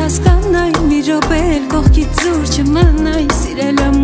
հասկանայ մի րոպե էլ կողքից զուր չմնայ, սիրել եմ